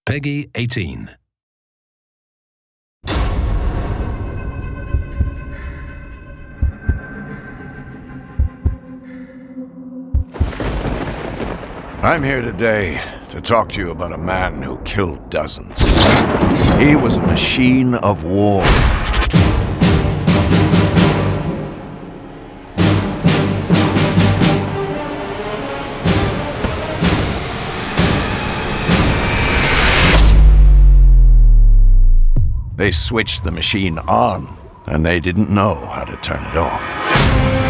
Peggy 18. I'm here today to talk to you about a man who killed dozens. He was a machine of war. They switched the machine on, and they didn't know how to turn it off.